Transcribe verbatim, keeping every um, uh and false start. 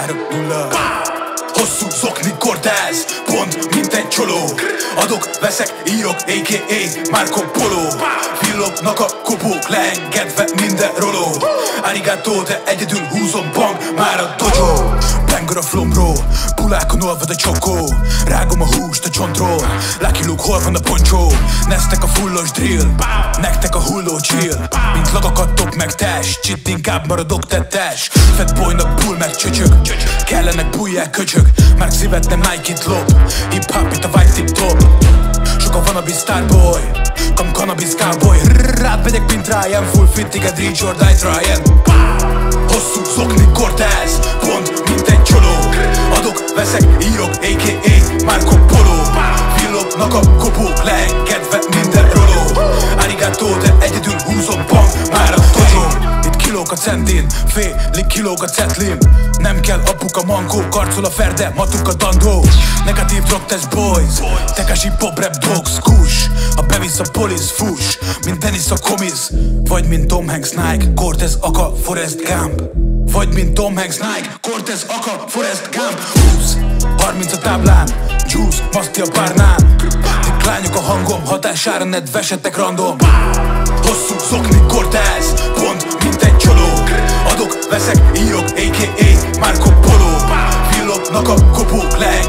három nulla. Hosszú zokni Cortez, pont mint egy csoló. Adok, veszek, írok, á ká á Marco Polo. Villognak a kopók, leengedve minden roló. Arigato, de egyedül húzom, bang, már a dojo. Banger a flow, bro, pulákon olvad a csokó. Rágom a húst a csontról, Lucky Luke, hol van a poncsó? Neztek a fullos drill, nektek a hulló chill. Mint lagakattok meg test, csitt inkább maradok tettes. Fat boynak bull meg csöcsök, kellenek bujják köcsök. Már szívet nem Nike-t lop, hip-hop itt a white tip-top. Sok a wannabe starboy, kam cannabis cowboy. Rád megyek mint Ryan, full fit, iged reach or die trying. Hosszú zokni Cortez, pont mint egy csoló. Adok, veszek, írok, á ká á Marco Polo. Villognak a kopók, leengedve minden roló. Arigato, de egyedül húzom, bang, már a dojo. Itt kilók a centin, félig kilóg a cetlin. Nem kell apuka mankó, karcol a ferde, matuk a dandó. Negatív drogtest boys, Tekashi pop rap dogs, kush. Ha bevisz a polisz, fuss, mint Dennis a komisz. Vagy mint Tom Hanks, Nike, Cortez, Aka, Forrest Gump. Vagy mint Tom Hanks, Nike, Cortez, Aka, Forrest Gump. húsz, harminc a táblán, juice, maszti a párnán. Tik lányok a hangom, hatására nedvesetek random. Hosszú zokni Cortez, pont mint egy csoló. Adok, veszek, írok, á ká á Marco Polo. Villognak a kopók, le